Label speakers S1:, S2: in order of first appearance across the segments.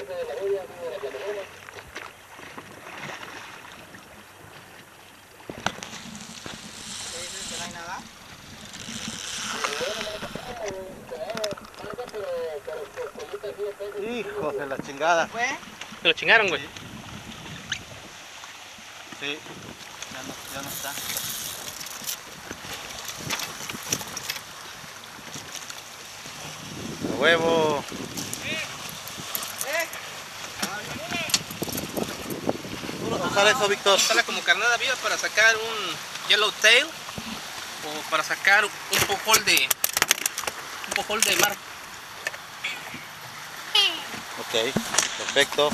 S1: ¿No hay nada?
S2: Hijos de la chingada.
S1: ¿Fue?
S3: Me lo chingaron, güey.
S2: Sí, ya no está. ¡A huevo! ¿Cómo usar eso, Víctor?
S3: Usarla como carnada viva para sacar un yellowtail o para sacar un pojol de mar.
S2: Ok, perfecto.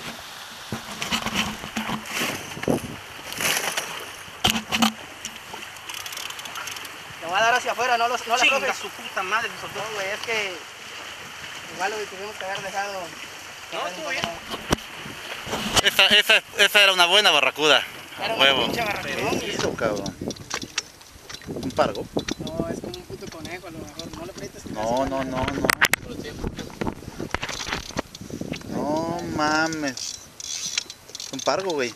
S1: Lo va a dar hacia afuera, no la
S3: Chinga
S1: profe.
S3: su puta madre, se soltó.
S1: No, güey, es que igual lo tuvimos que haber dejado.
S3: No, estuvo bien.
S2: Esa era una buena barracuda.
S1: Era
S2: A
S1: un
S2: huevo.
S1: pinche barracudón.
S2: Eso, cabrón. Un pargo.
S1: No, es como un puto conejo a lo mejor. No le prestes.
S2: No. No mames. Es un pargo, güey.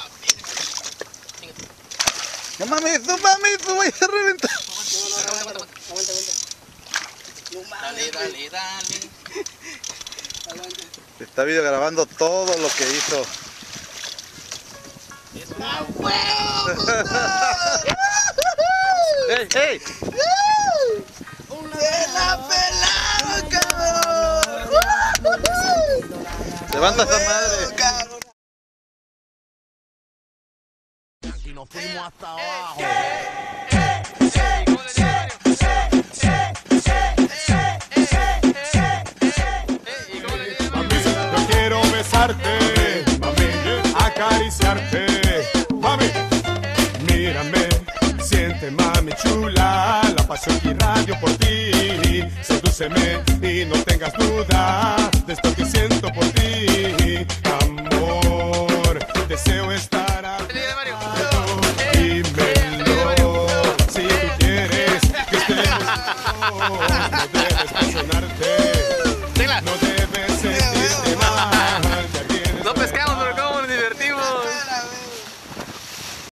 S2: No mames, voy a reventar.
S1: Aguanta. No mames.
S3: Dale.
S1: Aguanta.
S2: Está video grabando todo lo que hizo.
S1: ¡Ah, huevo!
S2: ¡Ey!
S1: ¡Se la pelaron, cabrón!
S2: ¡Levanta esa madre!
S1: Cabrón.
S4: Y nos fuimos hasta abajo.
S5: Mami, yo quiero besarte, mami, acariciarte, mami, mírame, siente mami chula, la pasión que irradio por ti, sedúceme y no tengas duda de esto que siento por ti.